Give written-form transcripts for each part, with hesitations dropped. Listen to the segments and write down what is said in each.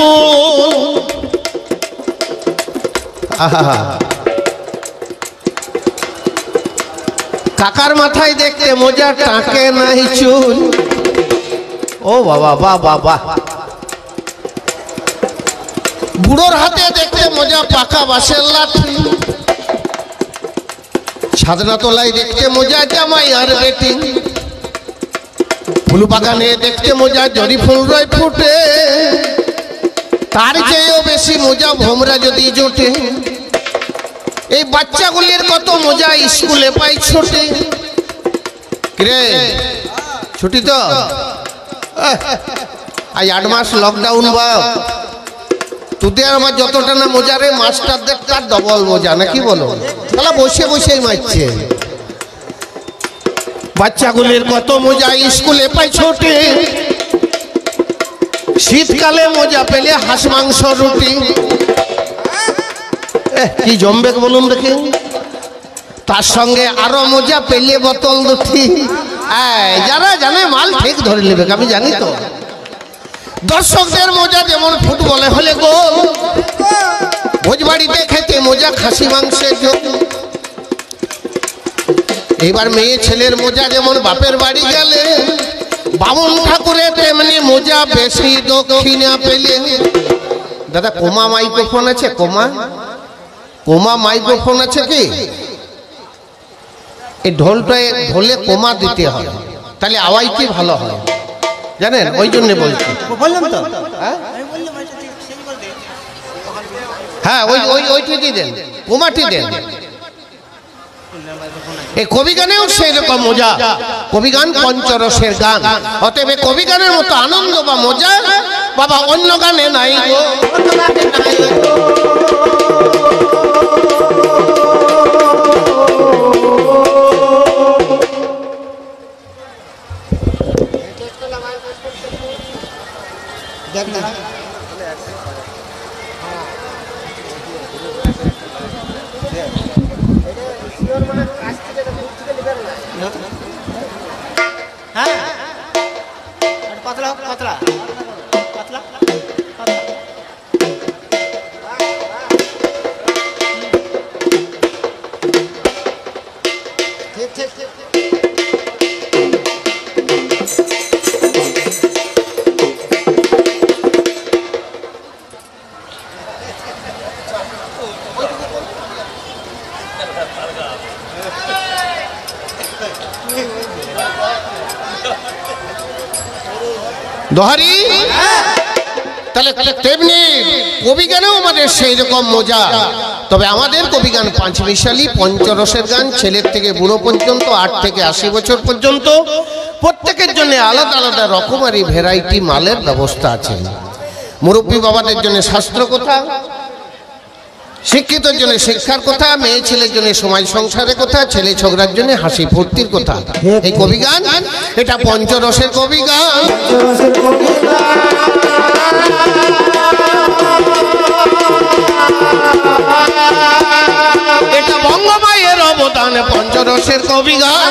ফুল। কাকার মাথায় দেখতে মজা, টাকে নাই চুল। ও বাবা বাবা বাবা। বুড়োর হাতে দেখতে মজা, পাকা বাঁশের লাঠি। ছাদনা তলায় দেখতে মজা, জামাই আর বেটি। ফুল বাগানে দেখতে মজা, জরি ফুল রয় ফুটে। তার চেয়েও বেশি মজা ভোমরা যদি জোটে। এই বাচ্চাগুলির কত মজা স্কুলে পাই ছুটি। কিরে ছুটি তো আজ 8 মাস লকডাউন। বাপ তোদের আমার যতটা না মজা রে, মাস্টারদের তার ডবল মজা, নাকি বলো? তাহলে বসে বসেই মারছে। বাচ্চাগুলির কত মজা স্কুলে পাই ছোটে। শীতকালে মজা পেলে হাঁস মাংস রুটি। কি জমবে বলুন দেখি। তার সঙ্গে আরো মজা পেলে বোতল দুটি। যারা জানে মাল ঠিক ধরে নেবে, আমি জানি তো। দর্শকদের মজা যেমন ফুটবলে হলে গোল, ভোজবাড়িতে খেতে মজা খাসি মাংসের ঝোল। এবার মেয়ে ছেলের মজা যেমন বাপের বাড়ি গেলে, বামুন ঠাকুরের তেমনি মজা বেশি দক্ষিণা পেলে। দাদা কোমা মাইক্রোফোন আছে? কোমা মাইক্রোফোন আছে কি? এই ঢোলটায় ঢোলে কোমা দিতে হয়, তাহলে আওয়াজ কি ভালো হয় জানেন? ওই জন্য বলছি। হ্যাঁ ওইটি দেন, কোমাটি দেন। এই কবি গানেও সেই রকম মজা। কবি গান পঞ্চরসের গান, অতএব কবি গানের মতো আনন্দ বা মজা বাবা অন্য গানে নাই গো। দোহারি তাহলে তেমনি কবি গানেও আমাদের সেই রকম মজা। তবে আমাদের কবি গান পাঁচমিশালি, পঞ্চরসের গান, ছেলের থেকে বুড়ো পর্যন্ত, 8 থেকে 80 বছর পর্যন্ত, প্রত্যেকের জন্য আলাদা আলাদা রকমারি ভ্যারাইটি মালের ব্যবস্থা আছে। মুরব্বী বাবাদের জন্য শাস্ত্র কথা, শিক্ষিতের জন্য শিক্ষার কথা, মেয়ে ছেলের জন্য সমাজ সংসারের কথা, ছেলে ছোকরার জন্য হাসি ফুর্তির কথা। এই কবি গান এটা পঞ্চরসের কবি গান। এটা বঙ্গমায়ের অবদান পঞ্চরসের কবি গান।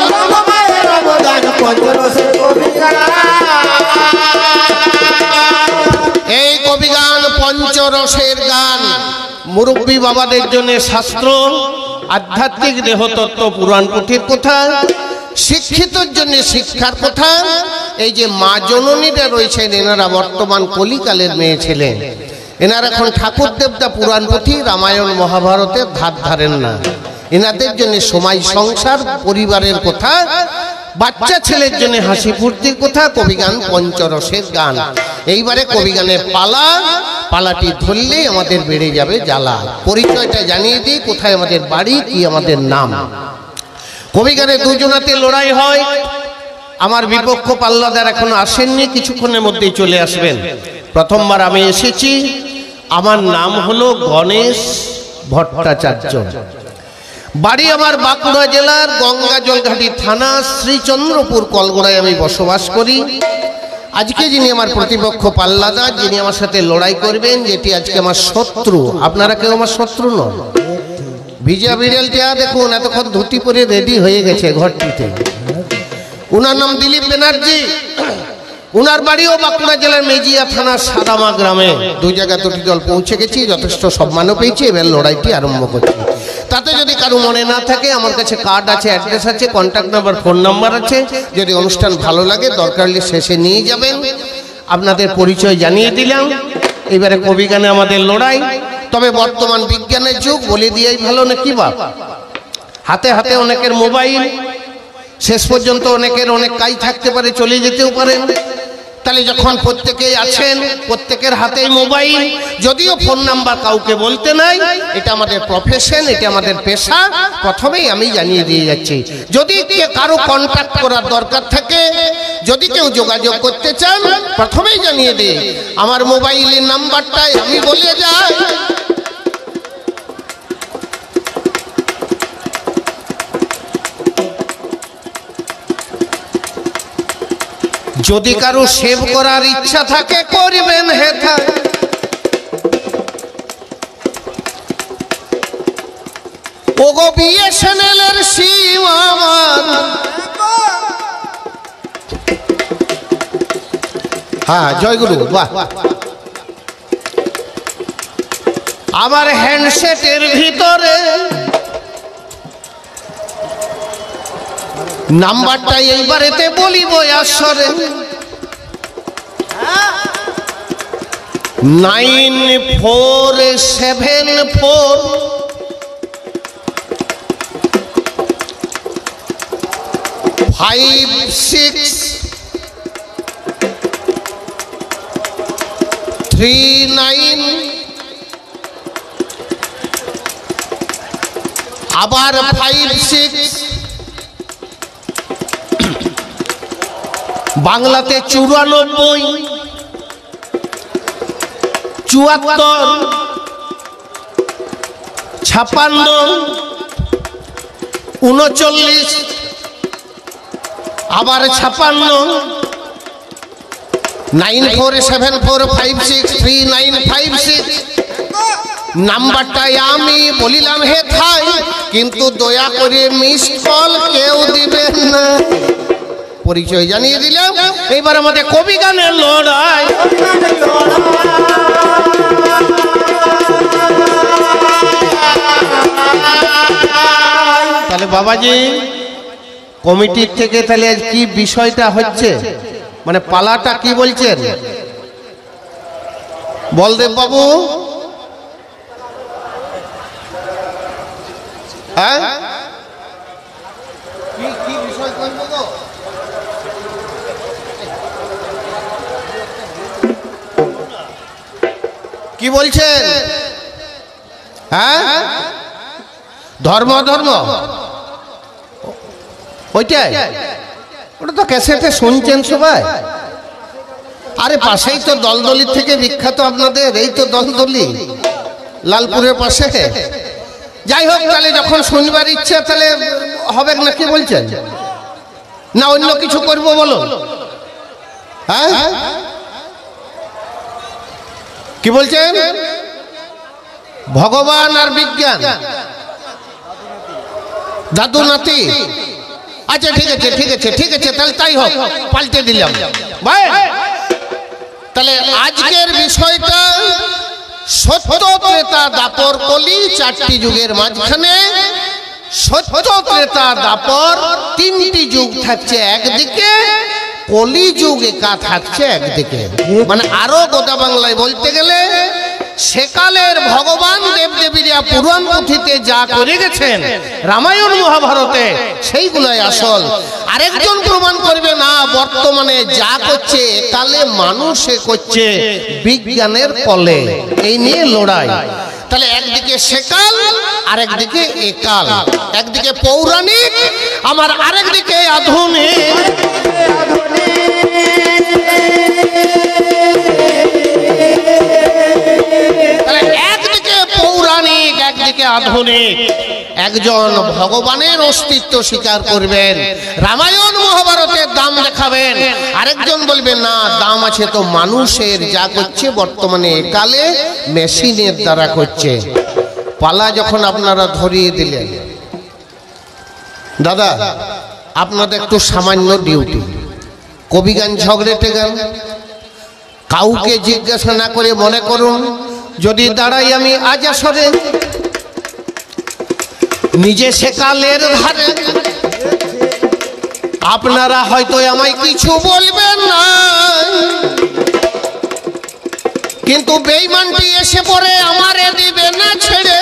এই কবি গান পঞ্চরসের গান। মুরব্বী বাবাদের জন্য শাস্ত্র, আধ্যাত্মিক দেহতত্ত্ব, পুরাণ পুঁথির কথা, শিক্ষিতর জন্য শিক্ষার কথা। এই যে মা জননীরা রয়েছেন, এনারা বর্তমান কলিকালের মেয়ে ছেলে। এনারা এখন ঠাকুর দেবতা, পুরাণ পুঁথি, রামায়ণ মহাভারতের ধার ধারেন না। এনাদের জন্য সমাজ সংসার, পরিবারের কথা, বাচ্চা ছেলের জন্য হাসি ফুর্তির কথা। কবি গান পঞ্চরসের গান। এইবারে কবি গানের পালা, পালাটি ধরলেই আমাদের বেড়ে যাবে জ্বালা। পরিচয়টা জানিয়ে দিই, কোথায় আমাদের বাড়ি, কি আমাদের নাম। কবি গানে দুজনাতে লড়াই হয়। আমার বিপক্ষ পাল্লাদার এখনো আসেননি, কিছুক্ষণের মধ্যেই চলে আসবেন। প্রথমবার আমি এসেছি। আমার নাম হলো গণেশ ভট্টাচার্য। বাড়ি আমার বাঁকুড়া জেলার গঙ্গাজলঘাটি থানা, শ্রীচন্দ্রপুর কলগড়ায় আমি বসবাস করি। আজকে যিনি আমার প্রতিপক্ষ পাল্লাদার, যিনি আমার সাথে লড়াই করবেন, যেটি আজকে আমার শত্রু, আপনারা কেউ আমার শত্রু নন। ভিজা বিড়ালটা দেখুন এতক্ষণ ধুতি পরে রেডি হয়ে গেছে ঘরটিতে। উনার নাম দিলীপ ব্যানার্জি। উনার বাড়িও বাঁকুড়া জেলার মেজিয়া থানার সাদামা গ্রামে। দুই জায়গা দুটি দল পৌঁছে গেছি, যথেষ্ট সম্মানও পেয়েছি। এবার লড়াইটি আরম্ভ করছি। তাতে যদি কারো মনে না থাকে, আমার কাছে কার্ড আছে, অ্যাড্রেস আছে, কন্ট্যাক্ট নাম্বার, ফোন নাম্বার আছে। যদি অনুষ্ঠান ভালো লাগে দরকার হলে শেষে নিয়ে যাবেন। আপনাদের পরিচয় জানিয়ে দিলাম। এবারে কবি গানে আমাদের লড়াই। তবে বর্তমান বিজ্ঞানের যুগ, বলে দিয়েই ভালো নাকি বাপ। হাতে হাতে অনেকের মোবাইল, শেষ পর্যন্ত অনেকের অনেক কাজ থাকতে পারে, চলে যেতেও পারেন। তাহলে যখন প্রত্যেকেই আছেন, প্রত্যেকের হাতেই মোবাইল, যদিও ফোন নাম্বার কাউকে বলতে নাই, এটা আমাদের প্রফেশন, এটা আমাদের পেশা। প্রথমেই আমি জানিয়ে দিয়ে যাচ্ছি, যদি কারো কন্ট্যাক্ট করার দরকার থাকে, যদি কেউ যোগাযোগ করতে চান, প্রথমেই জানিয়ে দিই আমার মোবাইলের নাম্বারটাই আমি বলে যাই। যদি কারো সেভ করার ইচ্ছা থাকে করবেন হেথা। ওগো বিএসএনএল-এর সিম আমার, হ্যাঁ জয়গুরু, বাহ। আমার হ্যান্ডসেটের ভিতরে নাম্বারটা এইবারেতে বলিব আসরে 9474 5639 আবার 56 বাংলাতে 94 74 56 39 আবার 56 9474563956 নাম্বারটাই আমি বলিলাম হে থাই, কিন্তু দয়া করে মিস কল কেউ দিবেন না। পরিচয় জানিয়ে দিলাম। এইবার আমাদের কবি গানের লড়াই। তাহলে বাবাজি কমিটির থেকে তাহলে আজ কি বিষয়টা হচ্ছে, মানে পালাটা কি বলছেন বলদেব বাবু? হ্যাঁ কি বিষয় করব গো? কি বলছেন? হ্যাঁ ধর্ম ধর্ম ওইটাই, ওটা তো ক্যাসেটে শুনছেন সবাই। আরে পাশেই তো দলদলি থেকে বিখ্যাত আপনাদের, এই তো দলদলি লালপুরের পাশে। যাই হোক, তাহলে যখন শুনবার ইচ্ছা তাহলে হবে না, কি বলছেন? না অন্য কিছু করব বলো? হ্যাঁ কি বলছেন? ভগবান আর বিজ্ঞান, দাদু নাতি। আচ্ছা ঠিক আছে ঠিক আছে ঠিক আছে, তাহলে তাই হোক, পাল্টে দিলাম ভাই। তাহলে আজকের বিষয়টা সত্য ত্রেতা দাপর কলি, চারটি যুগের মাঝখানে সত্য ত্রেতা দাপর তিনটি যুগ থাকছে একদিকে, কলি যুগ একা থাকছে একদিকে। মানে আরো গোটা বাংলায় বলতে গেলে সেকালের ভগবান দেবদেবীরা পুরাণ পুঁথিতে যা করে গেছেন রামায়ণ মহাভারতে, সেইগুলোই আসল। আরেকজন প্রমাণ করবে না বর্তমানে যা করছে একালে মানুষে করছে বিজ্ঞানের কলে। এই নিয়ে লড়াই। তাহলে একদিকে সেকাল, আরেকদিকে একাল, একদিকে পৌরাণিক, আমার আরেকদিকে আধুনিক। একদিকে পৌরাণিক, একদিকে আধুনিক। একজন ভগবানের অস্তিত্ব স্বীকার করবেন, রামায়ণ মহাভারতের দাম দেখাবেন, আরেকজন বলবেন না দাম আছে তো মানুষের, যা করছে বর্তমানে একালে মেশিনের দ্বারা করছে। পালা যখন আপনারা ধরিয়ে দিলেন, দাদা আপনাদের একটু সামান্য ডিউটি, কবি গান ঝগড়েটে গান। কাউকে জিজ্ঞাসা না করে মনে করুন যদি দাঁড়াই আমি আজ আসরে, নিজে সেকালের ধারে, আপনারা হয়তো আমায় কিছু বলবেন না, কিন্তু বেঈমানটি এসে পড়ে আমারে দিবে না ছেড়ে।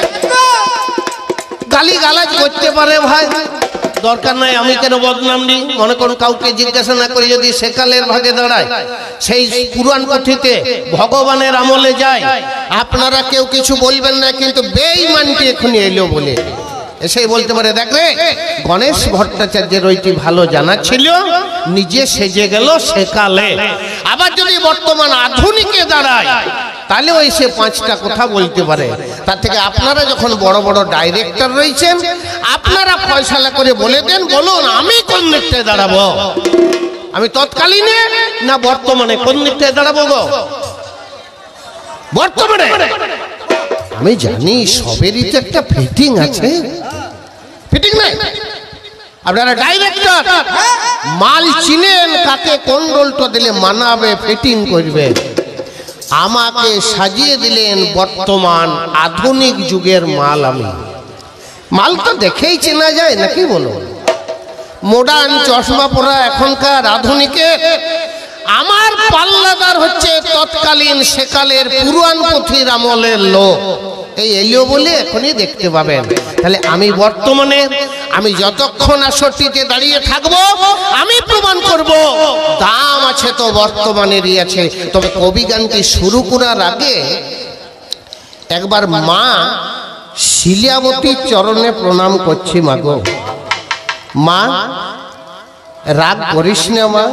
গালি গালাজ করতে পারে ভাই, দরকার নাই আমি কেন বদনাম নিই। মনে করুন কাউকে জিজ্ঞাসা না করে যদি সেকালের ভাগে দাঁড়ায়, সেই পুরাণ পুঁথিতে ভগবানের আমলে যায়, আপনারা কেউ কিছু বলবেন না, কিন্তু বেঈমানটি এখনই এলো বলে এসেই বলতে পারে দেখ রে, গণেশ ভট্টাচার্যের ওইটি ভালো জানা ছিল, নিজে সেজে গেল সেকালে। আবার যদি বর্তমান আধুনিকে দাঁড়ায় তাহলে ওই সে পাঁচটা কথা বলতে পারে। তার থেকে আপনারা যখন বড় বড় ডাইরেক্টর রয়েছেন, আপনারা ফয়সালা করে বলে দেন, বলুন আমি কোন দিকটায় দাঁড়াবো, আমি তৎকালীনে না বর্তমানে কোন দিকটায় দাঁড়াবো গো? বর্তমানে। আমি জানি সবেরই তো একটা ফিটিং আছে, ফিটিং নাই? আপনারা ডাইরেক্টর, মাল চিনেন কাকে কোন রোলটা দিলে মানাবে, ফিটিং করবে। আমাকে সাজিয়ে দিলেন বর্তমান আধুনিক যুগের মাল। আমি মাল তো দেখেই চেনা যায় নাকি বলো? মডার্ন চশমা পরা এখনকার আধুনিকের, আমার পাল্লাদার হচ্ছে তৎকালীন সেকালের পুরাণ পুঁথির আমলের লোক। এই এলিও বলে এখনই দেখতে পাবেন। তাহলে আমি বর্তমানে, আমি যতক্ষণ আসরটিতে দাঁড়িয়ে থাকবো আমি প্রমাণ করব দাম আছে তো বর্তমানেরই আছে। তবে কবি গানটি শুরু করার আগে একবার মা শিলাবতীর চরণে প্রণাম করছি। মাগো মা, রাগ করিস না মা,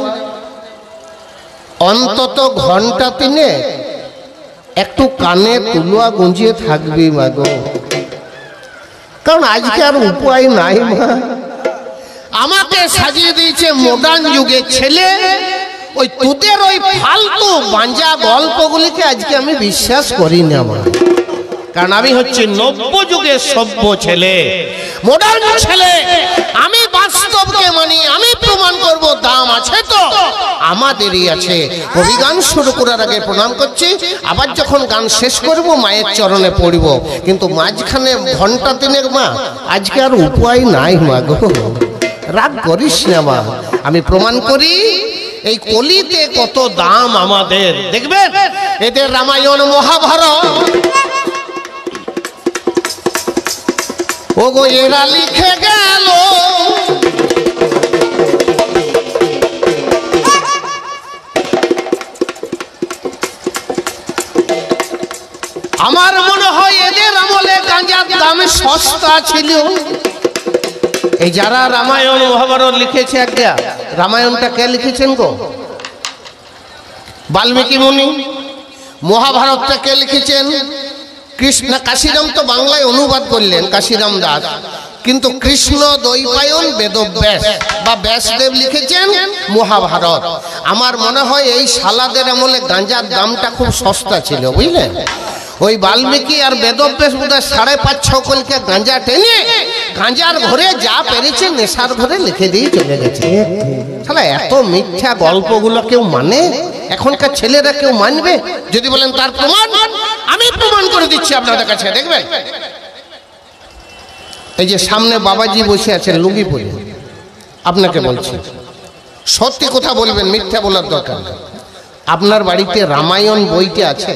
অন্তত ঘন্টা তিনে একটু কানে তুলুয়া গুঁজিয়ে থাকবি মাগো, কারণ আজকে আর উপায় নাই মা। আমাকে সাজিয়ে দিয়েছে মডার্ন যুগের ছেলে, ওই তোদের ওই ফালতু বাঞ্জা গল্পগুলিকে আজকে আমি বিশ্বাস করি না মা। কারণ আমি হচ্ছে নব্য যুগের সভ্য ছেলে, মডার্ন ছেলে। আমি বাস্তবকে মানি, আমি প্রমাণ করব দাম আছে তো আমাদেরই আছে। কবি গান শুরু করার আগে প্রণাম করছি, আবার যখন গান শেষ করব মায়ের চরণে পড়ব, কিন্তু মাঝখানে ঘন্টা তিনেক মা আজকে আর উপায় নাই মা গো। রাগ করিস না মা, আমি প্রমাণ করি এই কলিতে কত দাম আমাদের। দেখবেন এদের রামায়ণ মহাভারত ওগো এরা লিখে গেল, আমার মনে হয় এদের আমলে গাঁজার দাম সস্তা ছিল। এই যারা রামায়ণ মহাভারত লিখেছে, একটা রামায়ণটা কে লিখেছেন গো? বাল্মীকি মুনি। মহাভারতটা কে লিখেছেন? কৃষ্ণ। কাশিরাম তো বাংলায় অনুবাদ করলেন কাশিরাম দাস, কিন্তু কৃষ্ণ দ্বৈপায়ন বেদব্যাস বা ব্যাসদেব লিখেছেন মহাভারত। আমার মনে হয় এই সালাদের আমলে গাঁজার দামটা খুব সস্তা ছিল, বুঝলেন? ওই বাল্মীকি আর বেদব্যাস বোধহয় 5.5-6 কলকে গাঁজা টেনে গাঁজার ঘরে যা পেরেছে নেশার ঘরে লিখে দিয়ে চলে গেছে। শালা এত মিথ্যা গল্পগুলো কেউ মানে? এখনকার ছেলেরা কেউ মানবে? যদি বলেন তার প্রমাণ, আমি প্রমাণ করে দিচ্ছি আপনাদের কাছে। দেখবেন এই যে সামনে বাবাজি বসে আছেন লুঙ্গি পরে, আপনাকে বলছি সত্যি কথা বলবেন, মিথ্যা বলার দরকার নেই। আপনার বাড়িতে রামায়ণ বইটা আছে?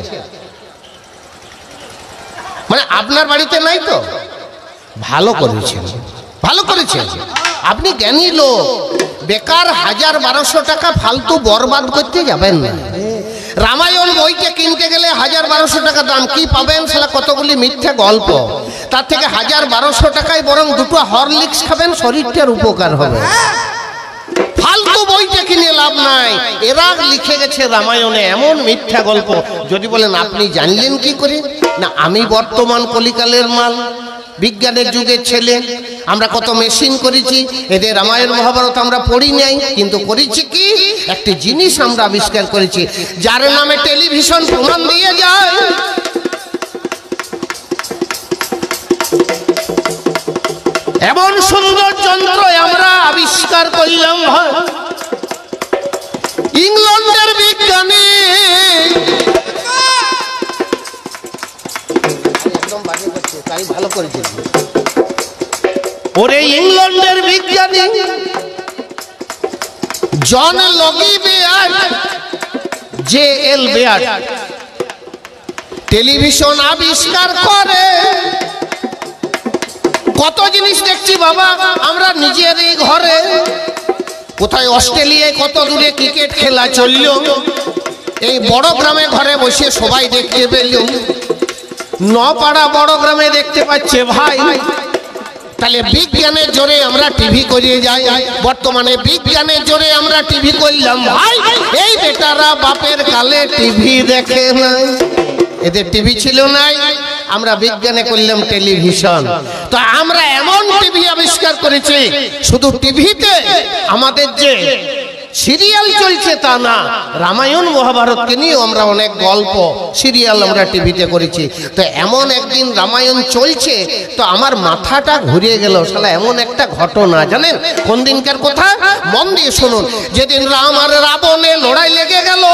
মানে আপনার বাড়িতে নাই তো? ভালো করেছেন, ভালো করেছেন। আপনি জ্ঞানী লোক, বেকার 1000-1200 টাকা ফালতু বরবাদ করতে যাবেন না। রামায়ণ বইকে কিনতে গেলে 1000-1200 টাকা দাম, কি পাবেন সেটা কতগুলি মিথ্যা গল্প। তার থেকে 1000-1200 টাকায় বরং দুটো হরলিক্স খাবেন, শরীরটার উপকার হবে। ফালতু বইটা কিনে লাভ নাই। এরা লিখে গেছে রামায়ণে এমন মিথ্যা গল্প। যদি বলেন আপনি জানলেন কি করে? না, আমি বর্তমান কলিকালের মাল, বিজ্ঞানের যুগের ছেলে। আমরা কত মেশিন করেছি, এদের রামায়ণ মহাভারত আমরা পড়ি নাই, কিন্তু করেছি কি একটি জিনিস আমরা আবিষ্কার করেছি, যার নামে টেলিভিশন প্রমাণ দিয়ে যায়। এমন সুন্দর যন্ত্র আমরা আবিষ্কার করলাম, ইংল্যান্ডের বিজ্ঞানী একদম বাজে করছে, তাই ভালো করেছে। ওরে ইংল্যান্ডের বিজ্ঞানী জন লগি বেয়ার্ড, JL বেয়ার্ড টেলিভিশন আবিষ্কার করে। কত জিনিস দেখছি বাবা আমরা নিজেরই ঘরে। কোথায় অস্ট্রেলিয়ায় কত দূরে ক্রিকেট খেলা চলল, এই বড় গ্রামে ঘরে বসে সবাই দেখতে পেল। নপাড়া বড় গ্রামে দেখতে পাচ্ছে ভাই। তাহলে বিজ্ঞানের জোরে আমরা টিভি করিয়ে যাই। বর্তমানে বিজ্ঞানের জোরে আমরা টিভি করলাম ভাই। এই বেটারা বাপের কালে টিভি দেখে নাই, এদের টিভি ছিল নাই, আমরা বিজ্ঞানে করলাম টেলিভিশন। তো আমরা এমন টিভি আবিষ্কার করেছি, শুধু টিভিতে আমাদের যে সিরিয়াল চলছে তা না, রামায়ণ মহাভারতকে নিয়ে আমরা অনেক গল্প সিরিয়াল আমরা টিভিতে করেছি। তো এমন একদিন রামায়ণ চলছে, তো আমার মাথাটা ঘুরিয়ে গেল। শালা এমন একটা ঘটনা জানেন কোন দিনকার কথা? মন দিয়ে শুনুন। যেদিন রাম আর রাবণের লড়াই লেগে গেল,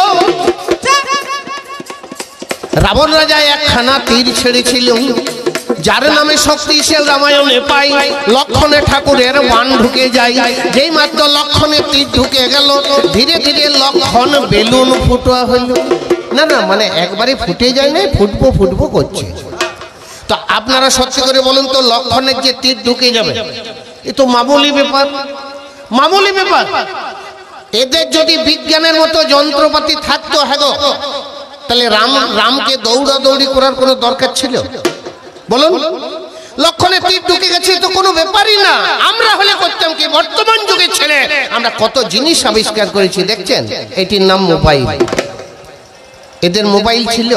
রাবণ রাজা একখানা তীর ছেড়েছিল, যার নামে শক্তিশাল রামায়ণে পাই। লক্ষণে ঠাকুরের বাণ ঢুকে যায়। যেই মাত্র লক্ষণে তীর ঢুকে গেল, ধীরে ধীরে লক্ষণ বেলুন ফুটোয়া হইল। না না মানে একবারে ফুটে যায় না, ফুটবো ফুটবো করছে। তো আপনারা সত্যি করে বলুন তো, লক্ষণের যে তীর ঢুকে যাবে এ তো মামুলি ব্যাপার, মামুলি ব্যাপার। এদের যদি বিজ্ঞানের মতো যন্ত্রপাতি থাকতো, হ্যাঁ গো, তাহলে রামকে দৌড়াদৌড়ি করার কোনো দরকার ছিল? বলুন, লক্ষণে তীর ঢুকে গেছে তো কোনো ব্যাপারই না। আমরা হলে করতাম কি? বর্তমান যুগের ছেলে আমরা কত জিনিস আবিষ্কার করেছি দেখছেন। এটির নাম মোবাইল। এদের মোবাইল ছিল?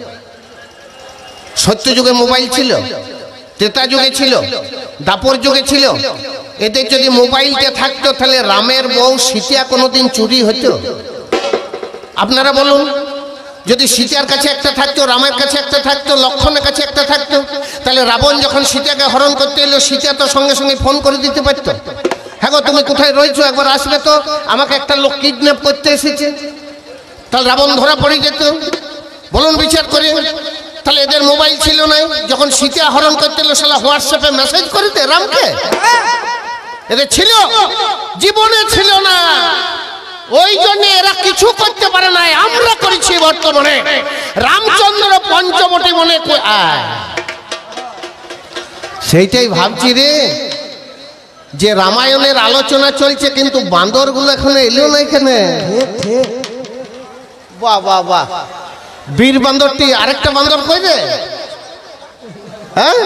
সত্য যুগে মোবাইল ছিল, ত্রেতা যুগে ছিল, দাপর যুগে ছিল। এদের যদি মোবাইলটা থাকতো, তাহলে রামের বউ সীতা কোনোদিন চুরি হতো? আপনারা বলুন। যদি সীতার কাছে একটা থাকতো, রামের কাছে একটা থাকতো, লক্ষণের কাছে একটা থাকতো, তাহলে রাবণ যখন সীতাকে হরণ করতে এলো, সীতা তো সঙ্গে সঙ্গে ফোন করে দিতে পারতো, হ্যাঁ গো তুমি কোথায় রয়েছো, একবার আসবে তো, আমাকে একটা লোক কিডন্যাপ করতে এসেছে। তাহলে রাবণ ধরা পড়ে যেত। বলুন বিচার করে। তাহলে এদের মোবাইল ছিল না, যখন সীতা হরণ করতে এলো শালা হোয়াটসঅ্যাপে মেসেজ করে দে রামকে। এদের ছিল? জীবনে ছিল না। ওই জন্য এরা কিছু করতে পারে না, আমরা করেছি বর্তমানে। রামচন্দ্র পঞ্চবটি মনে সেইটাই ভাবছি রে, যে রামায়ণের আলোচনা চলছে কিন্তু বান্দরগুলো এখনো এলো না এখানে। বাহ বাহ বাহ, বীর বান্দরটি আরেকটা বান্দর কই রে? হ্যাঁ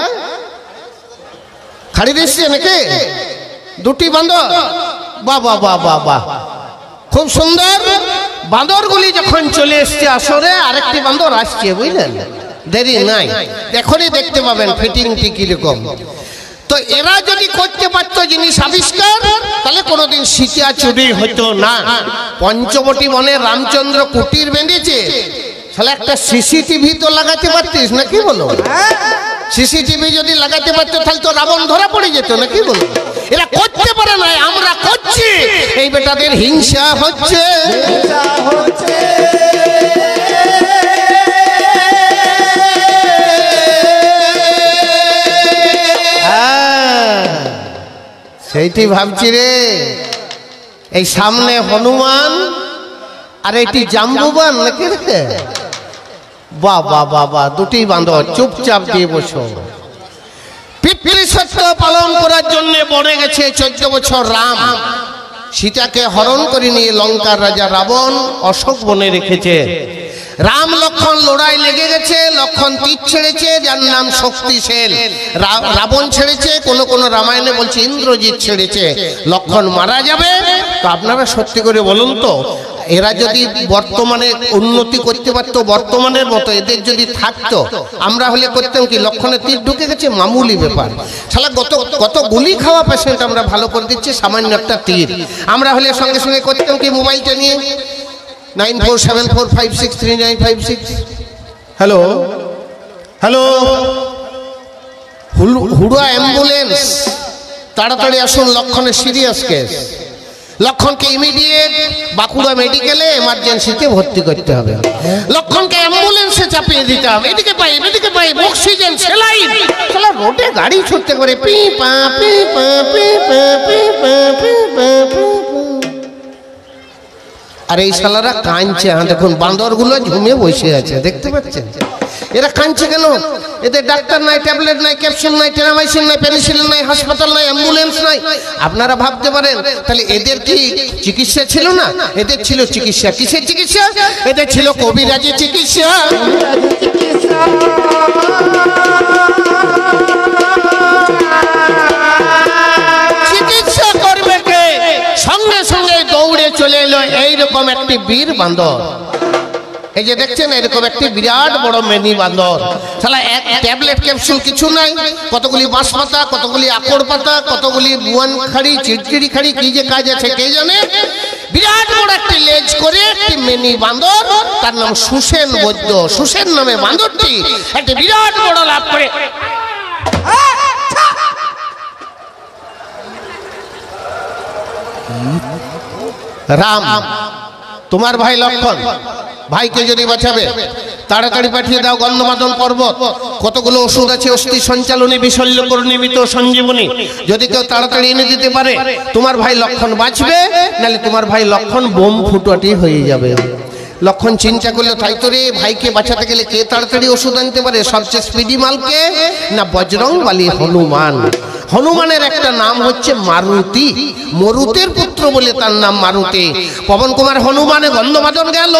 খাড়ি দিচ্ছে নাকি দুটি বান্দর? বাহ বাহ বাহ বাহ বাহ, খুব সুন্দর। বান্দরগুলি যখন চলে এসছে আসরে, আরেকটি বান্দর আসছে, বুঝলেন? দেরি নাই, এখনই দেখতে পাবেন ফিটিংটি কিরকম। তো এরা যদি করতে পারতো জিনিস আবিষ্কার, তাহলে কোনোদিন সীতা চুরি হতো না। পঞ্চবটি বনে রামচন্দ্র কুটির বেঁধেছে, তাহলে একটা সিসিটিভি তো লাগাতে পারতিস না, কি বলো? সিসিটিভি যদি লাগাতে পারতো তাহলে তো রাবণ ধরা পড়ে যেত না, কি বলো? এরা করতে পারে না, আমরা করছি। এই বেটাদের হিংসা হচ্ছে। সেইটি ভাবছি রে, এই সামনে হনুমান আর এটি জাম্বুবান নাকি রে? বাবা বাবা, দুটি বান্দর চুপচাপ দিয়ে বসো। পিতৃসত্য পালন করার জন্য বনে গেছে 14 বছর রাম। সীতাকে হরণ করে নিয়ে লঙ্কার রাজা রাবণ অশোক বনে রেখেছে। রাম লক্ষণ লড়াই লেগে গেছে। লক্ষণ তীর ছেড়েছে, যার নাম শক্তিশাল। রাবণ ছেড়েছে, কোন রামায়ণে বলছে ইন্দ্রজিৎ ছেড়েছে। লক্ষণ মারা যাবে। তো আপনারা সত্যি করে বলুন তো, এরা যদি বর্তমানে উন্নতি করতে পারতো বর্তমানের মতো, এদের যদি থাকতো, আমরা হলে করতাম কি? লক্ষণে তীর ঢুকে গেছে, মামুলি ব্যাপার। শালা কত গুলি খাওয়া পেশেন্ট আমরা ভালো করে দিচ্ছি সামান্য একটা তীর। আমরা হলে সঙ্গে সঙ্গে করতাম কি? মোবাইলটা নিয়ে 9474563956। হ্যালো হ্যালো, হুড়া অ্যাম্বুলেন্স, তাড়াতাড়ি আসুন, লক্ষণের সিরিয়াস কেস। লক্ষণকে ইমিডিয়েট বাঁকুড়া মেডিকেলে এমার্জেন্সিতে ভর্তি করতে হবে, লক্ষণকে অ্যাম্বুলেন্সে চাপিয়ে দিতে হবে, এদিকে পাই অক্সিজেন সেলাইন, শালা রোডে গাড়ি ছুটতে করে পি পা পি পা পি পা পি পা পি পা পি। আর এই শালারা কাঁদছে, দেখুন বান্দরগুলো ঝুমে বসে আছে, দেখতে পাচ্ছেন? এরা কাঁদছে কেন? এদের ডাক্তার নাই, ট্যাবলেট নাই, ক্যাপসুল নাই, টেরামাইসিন নাই, পেনিসিলিন নাই, হাসপাতাল নাই, অ্যাম্বুলেন্স নাই। আপনারা ভাবতে পারেন তাহলে এদের কি চিকিৎসা ছিল না? এদের ছিল চিকিৎসা। কিসের চিকিৎসা? এদের ছিল কবিরাজি চিকিৎসা। চিকিৎসা করবে কে? সঙ্গে সঙ্গে দৌড়ে চলে এলো এইরকম একটি বীর বান্দর। এই যে দেখছেন এরকম একটি বিরাট বড় মেনি বান্দর, শালা এক ট্যাবলেট ক্যাপসুল কিছু নাই, কতগুলি বাঁশ পাতা, কতগুলি আকড় পাতা, কতগুলি বুয়ান খাড়ি, চিড়চিড়ি খাড়ি, কি যে কাজ আছে কে জানে। বিরাট বড় একটি লেজ করে একটি মেনি বান্দর, তার নাম সুসেন বৈদ্য। সুসেন নামে বান্দরটি একটি বিরাট বড় লাভ করে রাম, তোমার ভাই লক্ষণ, ভাইকে যদি বাঁচাবে তাড়াতাড়ি পাঠিয়ে দাও গন্ধমাদন পর্বত, কতগুলো ওষুধ আছে, অস্থি সঞ্চালনী, বিশল্যকর নিমিত, সঞ্জীবনী, যদি কেউ তাড়াতাড়ি এনে দিতে পারে তোমার ভাই লক্ষণ বাঁচবে, নাহলে তোমার ভাই লক্ষণ বোম ফুটাটি হয়ে যাবে। লক্ষণ চিন্তা করলো, তাই তো রে, ভাইকে বাঁচাতে গেলে কে তাড়াতাড়ি ওষুধ আনতে পারে? সবচেয়ে স্পিডি মালকে না বজরংবলী হনুমান। হনুমানের একটা নাম হচ্ছে মারুতি, মরুতের পুত্র বলে তার নাম মারুতি। পবন কুমার হনুমানে গন্ধমাদন গেল,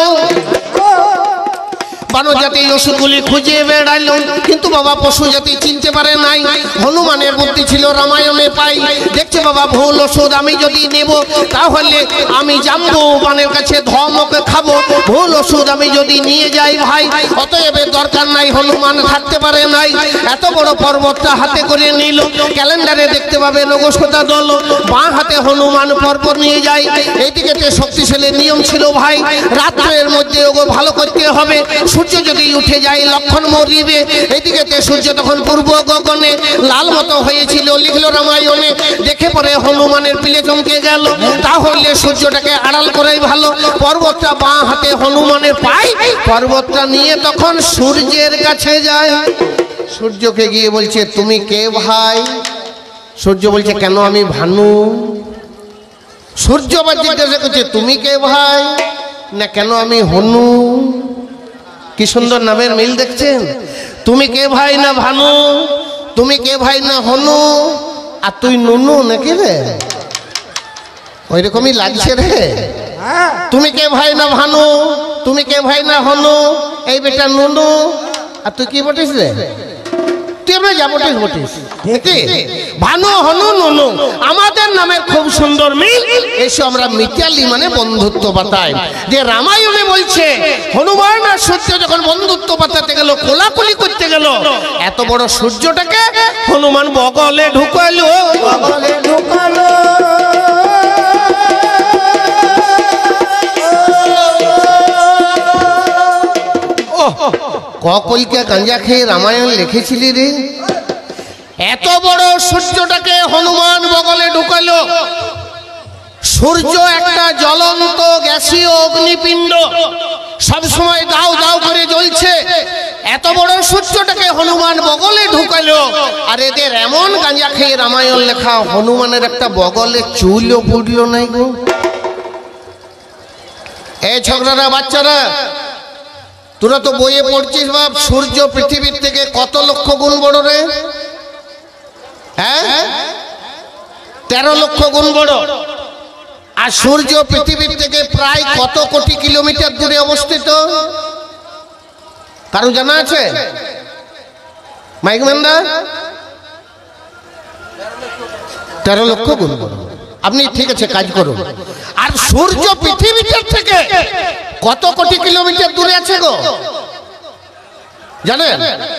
বানজাতি ওষুধগুলি খুঁজে বেড়াইল, কিন্তু বাবা পশু জাতি চিনতে পারে নাই। হনুমানের বুদ্ধি ছিল রামায়ণে পাই, দেখছে বাবা ভুল ওষুধ আমি যদি নেব তাহলে আমি জাম্বু বানের কাছে ধমকে খাবো, ভুল ওষুধ আমি যদি নিয়ে যাই ভাই, অতএব দরকার নাই। হনুমান থাকতে পারে নাই, এত বড় পর্বতটা হাতে করে নিল। ক্যালেন্ডারে দেখতে পাবে নগস্বতা দল, বাঁ হাতে হনুমান পর্বত নিয়ে যায়। এইদিকে শক্তিশালী নিয়ম ছিল ভাই, রাত্রের মধ্যে ওগো ভালো করতে হবে, সূর্য যদি উঠে যায় লক্ষণ মরিবে। এদিকে সূর্য তখন পূর্ব গগনে লাল মতো হয়েছিল, লিখলো রামায়ণে। দেখে পরে হনুমানের পিলে চমকে গেল, তাহলে সূর্যটাকে আড়াল করাই ভালো। পর্বতটা বাঁ হাতে হনুমানের পায়, পর্বতটা নিয়ে তখন সূর্যের কাছে যায়। সূর্যকে গিয়ে বলছে, তুমি কে ভাই? সূর্য বলছে, কেন আমি ভানু। সূর্য আবার জিজ্ঞাসা করছে, তুমি কে ভাই? না, কেন আমি হনু। কি সুন্দর নামের মিল দেখছেন? তুমি কে ভাই না ভানু, তুমি কে ভাই না হনু, আর তুই নুনু নাকি রে? ওই রকমই লাগছে রে। তুমি কে ভাই না ভানু, তুমি কে ভাই না হনু, এই বেটা নুনু, আর তুই কি বটিস রে? তুই আমরা যা বটিস বটিস, ভানু হনু নুনু আমাদের নামের খুব সুন্দর মিল। এসে আমরা মিতালি মানে বন্ধুত্ব বাতাই। যে রামায়ণে বলছে হনুমান আর সূর্য যখন বন্ধুত্ব বাতাতে গেল, কোলাকুলি করতে গেল, এত বড় সূর্যটাকে হনুমান বগলে ঢুকালো, বগলে ঢুকালো। কলকে গাঁজা খেয়ে রামায়ণ লিখেছিলি রে? এত বড় সূর্যটাকে হনুমান বগলে ঢুকালো। সূর্য একটা জ্বলন্ত গ্যাসীয় অগ্নিপিণ্ড, সবসময় দাও দাও করে জ্বলছে। এত বড় সূর্যটাকে হনুমান বগলে ঢুকালো, আর এদের এমন গাঁজা খেয়ে রামায়ণ লেখা, হনুমানের একটা বগলে চুলও পড়ল নাই গো। এই ছোকরারা, বাচ্চারা, তোরা তো বইয়ে পড়ছিস বাপ, সূর্য পৃথিবীর থেকে কত লক্ষ গুণ বড় রে? হ্যাঁ, 13 লক্ষ গুণ বড়। আর সূর্য পৃথিবীর থেকে প্রায় কত কোটি কিলোমিটার দূরে অবস্থিত? কারো জানা আছে? মাইকম্যানরা? 13 লক্ষ গুণ বড়। আপনি ঠিক আছে কাজ করুন। আর সূর্য পৃথিবীর থেকে কত কোটি কিলোমিটার দূরে আছে গো জানেন?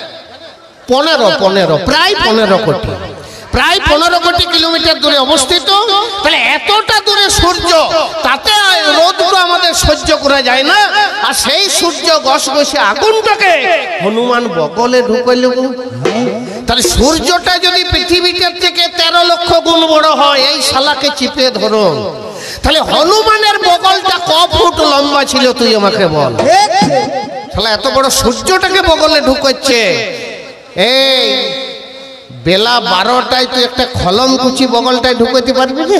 15 প্রায় 15 কোটি, প্রায় 15 কোটি কিলোমিটার দূরে অবস্থিত। তাহলে এতটা দূরে সূর্য, তাতে রোদটা আমাদের সহ্য করা যায় না। আর সেই সূর্য গসগসে আগুনটাকে হনুমান বগলে ঢুকাইল। তাহলে সূর্যটা যদি পৃথিবীটার থেকে 13 লক্ষ গুণ বড় হয়, এই শালাকে চিপে ধরুন, তাহলে হনুমানের বগলটা ক ফুট লম্বা ছিল তুই আমাকে বল। তাহলে এত বড় সূর্যটাকে বগলে ঢুকাচ্ছে। এই বেলা 12টায় তুই একটা খলম কুচি বগলটায় ঢুকাতে পারবি রে?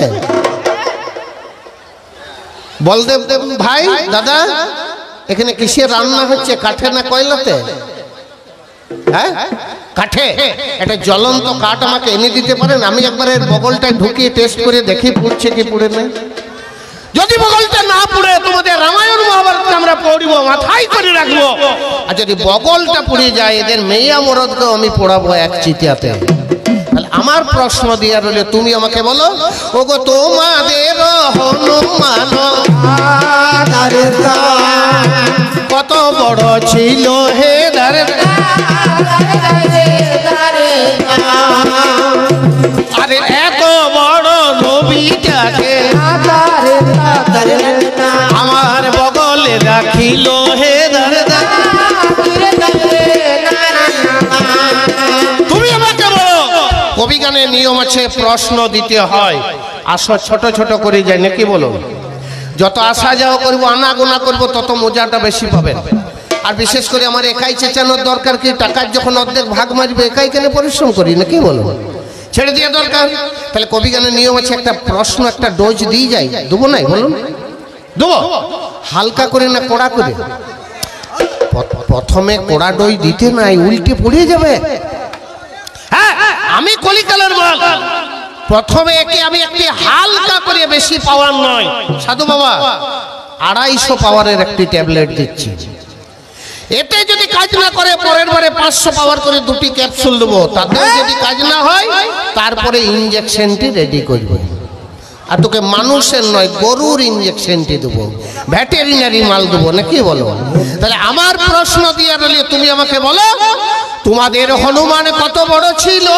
বলদেব ভাই, দাদা, এখানে কিসে রান্না হচ্ছে, কাঠে না কয়লাতে? হ্যাঁ, কাঠে। একটা জ্বলন্ত কাঠ আমাকে এনে দিতে পারেন? আমি একবার এর বগলটায় ঢুকিয়ে টেস্ট করে দেখি পুড়ছে কি পুড়ে না। যদি বগলটা না পুড়ে তোমাদের রামায়ণ মহাভারত আমরা পড়ব, মাথায় করে রাখবো। আর যদি বগলটা পুড়ে যায় এদের মেয়া মরদকেও আমি পোড়াবো এক চিতাতে। আমার প্রশ্ন দিয়া রইল, তুমি আমাকে বলো, ওগো তোমাদের হনুমান কত বড় ছিল হে দারে, আরে এত বড় নবীটাকে আমার বগলে রাখিল হে দারে। তুমি আমাকে বলো, কবি গানের নিয়ম আছে, প্রশ্ন দিতে হয়। আসো ছোট ছোট করে যাই নাকি বলো? যত আসা যাওয়া করবো, আনাগোনা করবো, তত মজাটা বেশি পাবেন। আর বিশেষ করে আমার একাই চেঁচানোর দরকার কি? টাকার যখন অর্ধেক ভাগ মারবে, একাই কেন পরিশ্রম করি নাকি বলো? ছেড়ে দিয়ে দরকার। তাহলে কবি গানের নিয়ম আছে, একটা প্রশ্ন একটা ডোজ দিয়ে যাই, দেবো নাই বলুন? দেবো হালকা করে না কড়া করে? প্রথমে কড়া ডোজ দিতে নাই, উল্টে পড়ে যাবে। হ্যাঁ, আমি কলিকালের বল, প্রথমে একে আমি একটি হালকা করে, বেশি পাওয়ার নয় সাধু বাবা, 250 পাওয়ারের একটি ট্যাবলেট দিচ্ছি। এতে যদি কাজ না করে পরের বারে 500 পাওয়ার করে 2টি ক্যাপসুল দেবো। তাতে যদি কাজ না হয় তারপরে ইঞ্জেকশনটি রেডি করবো। আর তোকে মানুষের নয়, গরুর ইঞ্জেকশনটি দেবো, ভেটেরিনারি মাল দেবো নাকি বলো? তাহলে আমার প্রশ্ন দিয়ে রইল, তুমি আমাকে বলো, তোমাদের হনুমান কত বড় ছিল?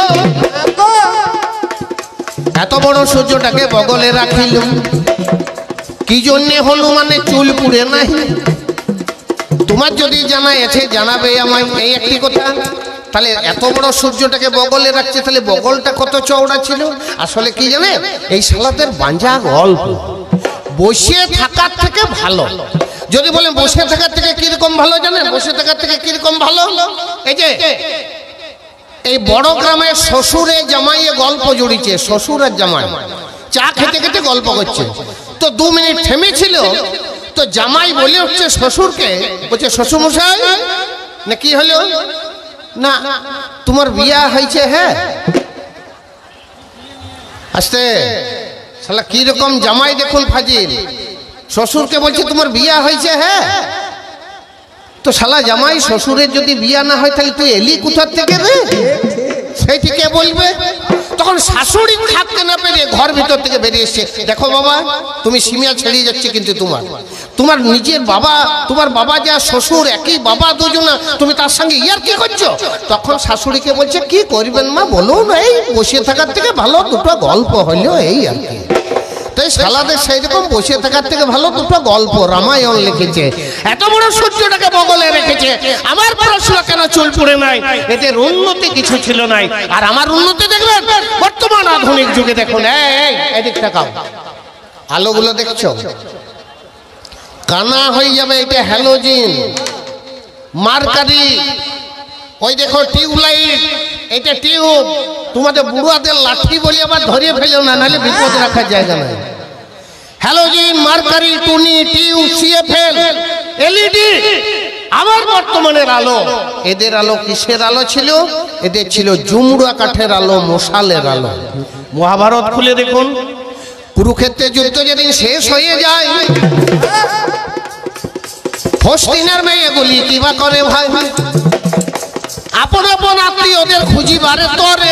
এত বড় সূর্যটাকে বগলে রাখিল, কি জন্যে হনুমানের চুল পুড়ে নাই? তোমার যদি জানা আছে জানাবে আমায়, এই একটি কথা। তাহলে এত বড় সূর্যটাকে বগলে রাখছে, তাহলে বগলটা কত চওড়া ছিল? আসলে কি জানে, এই শালাদের বাঞ্জা গল্প। বসে থাকার থেকে ভালো, যদি বলেন বসে থাকার থেকে কিরকম ভালো জানেন? বসে থাকার থেকে কিরকম ভালো, এই যে এই বড় গ্রামে শ্বশুরে জামাইয়ে গল্প জড়িয়েছে, শ্বশুর আর জামাই চা খেতে খেতে গল্প করছে। তো 2 মিনিট থেমেছিল, তো জামাই বলে উঠছে শ্বশুরকে, বলছে শ্বশুর মশাই না কি হলো, না তোমার বিয়া হয়েছে? হ্যাঁ। আস্তে শালা কি রকম জামাই দেখুন ফাজিল, শ্বশুরকে বলছে তোমার বিয়া হয়েছে? হ্যাঁ। তো শালা জামাই, শ্বশুরের যদি বিয়া না হয় তাহলে তুই এলি কোথার থেকে রে? সেইটি কে বলবে? তখন শাশুড়ি থাকতে না পেরে ঘর ভিতর থেকে বেরিয়ে এসছে, দেখো বাবা তুমি সীমা ছেড়ে যাচ্ছে, কিন্তু তোমার নিজের বাবা, তোমার বাবা যা শ্বশুর একই বাবা দুজনা, তুমি তার সঙ্গে ইয়ার কি করছো? তখন শাশুড়িকে বলছে, কি করবেন মা বলুন, এই বসে থাকার থেকে ভালো 2টো গল্প হলো, এই আর কি। তাই শালাদের সেই রকম বসে থাকার থেকে ভালো 2টো গল্প রামায়ণ লিখেছে। এত বড় সূর্যটাকে বগলে রেখেছে। আমার প্রশ্ন, কেন চুল পুড়ে নাই? এদের উন্নতি কিছু ছিল নাই। আর আমার উন্নতি দেখবেন বর্তমান আধুনিক যুগে। দেখুন এদিক তাকাও, আলোগুলো দেখছো, কানা হয়ে যাবে। এটা হ্যালোজিন, মার্কারি। ওই দেখো টিউবলাইট, এটা টিউব। তোমাদের বুড়াদের লাঠি বলে আবার ধরে ফেলো না, নাহলে বিপদ রাখার জায়গা নাই। হ্যালোজিন, মার্কারি, টুনি, টিউব, সিএফএল, এলইডি। আবার বর্তমানের আলো, এদের আলো কিসের আলো ছিল? এদের ছিল জুমড়া কাঠের আলো, মশালের আলো। মহাভারত খুলে দেখুন, কুরুক্ষেত্রের যুদ্ধ যেদিন শেষ হয়ে যায়, হস্তিনার মেয়েগুলি কিবা করে ভাই, আপন আপন আত্মীয়দের খুঁজিবারে তরে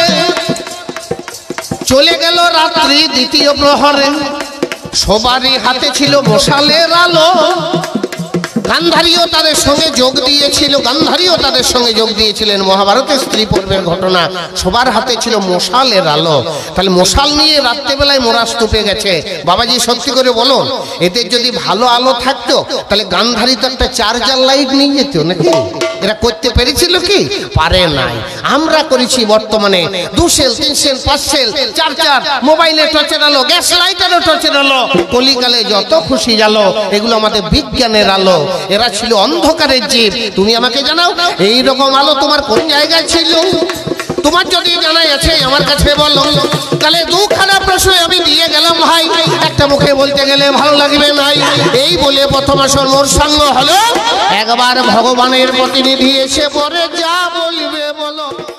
চলে গেল রাত্রি দ্বিতীয় প্রহরে। সবারই হাতে ছিল মশালের আলো। গান্ধারীও তাদের সঙ্গে যোগ দিয়েছিলেন। মহাভারতের স্ত্রী পর্বের ঘটনা। সবার হাতে ছিল মশালের আলো। তাহলে মশাল নিয়ে রাত্রেবেলায় মোরা স্তূপে গেছে। বাবাজি সত্যি করে বলুন, এদের যদি ভালো আলো থাকতো তাহলে গান্ধারী তো একটা চার্জার লাইট নিয়ে যেত নাকি? এরা করতে পেরেছিল কি? পারে নাই। আমরা করেছি বর্তমানে 2 সেল 3 সেল 5 সেল চার্জার, মোবাইলে টর্চের আলো, গ্যাস লাইটারও টর্চের আলো, কলিকালে যত খুশি জালো, এগুলো আমাদের বিজ্ঞানের আলো। এরা ছিল অন্ধকারের জীব। তুমি আমাকে জানাও, এই রকম আলো তোমার কোন জায়গায় ছিল? তোমার যদি জানাই আছে আমার কাছে বলো। তাহলে দুখানা প্রশ্ন আমি দিয়ে গেলাম ভাই, একটা মুখে বলতে গেলে ভালো লাগবে নাই। এই বলে প্রথম আসর মোর সঙ্গ হলো। একবার ভগবানের প্রতিনিধি এসে পরে যা বলবে বলো।